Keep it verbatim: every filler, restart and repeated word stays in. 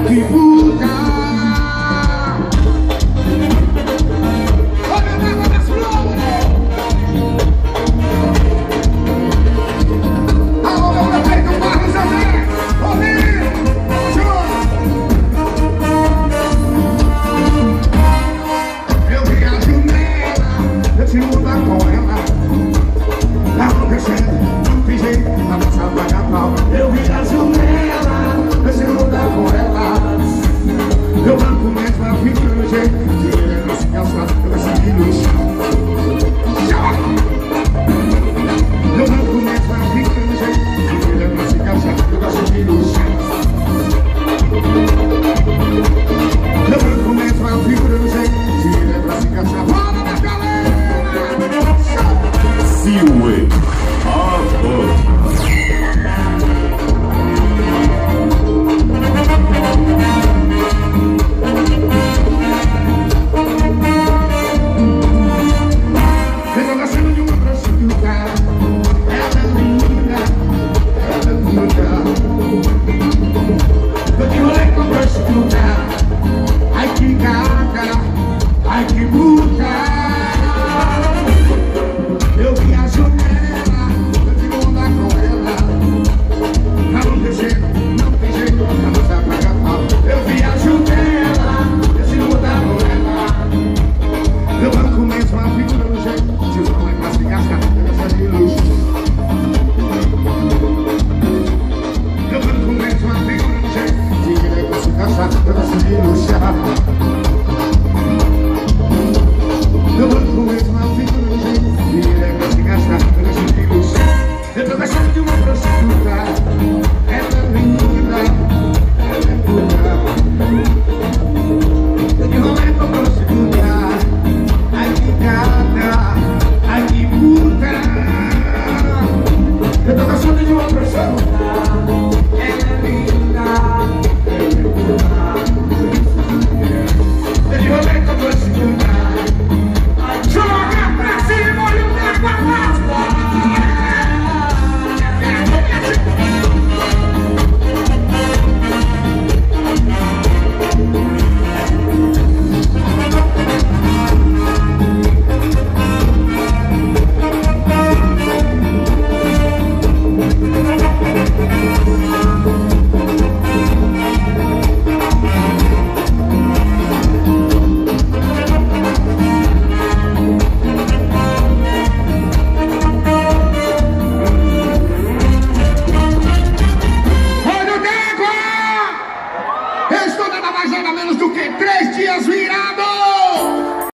que puta. Eu viajo nela, deixa eu mudar com ela. Eu banco mesmo, ela fica no jeito de ele não se calçar, eu vou seguir no chão. Eu banco mesmo, ela fica no jeito de ele não se calçar, eu vou seguir no chão. Eu banco mesmo, ela fica no jeito de ele não se calçar. Bora na galera! Silway, a voz. Ai que gata, ai que puta. Eu viajo nela, eu tiro onda com ela. Não tem jeito, não tem jeito, não precisa pagar pau. Eu viajo nela, eu tiro onda com ela. Eu banco mesmo, a figura no jeito. Se não é pra se gastar, eu gosto de luxo. Eu banco mesmo, a figura no jeito. Se não é pra se gastar, eu gosto de luxo.